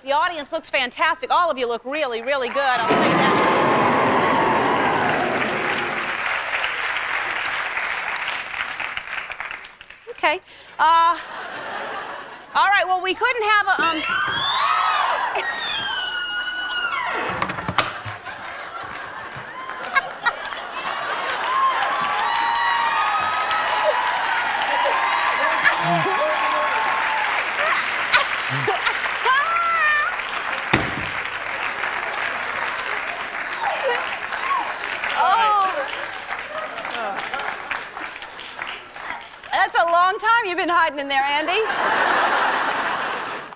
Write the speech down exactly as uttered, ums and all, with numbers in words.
The audience looks fantastic. All of you look really, really good. I'll tell you that. Okay. Uh, all right, well, we couldn't have a... Um... That's a long time you've been hiding in there, Andy.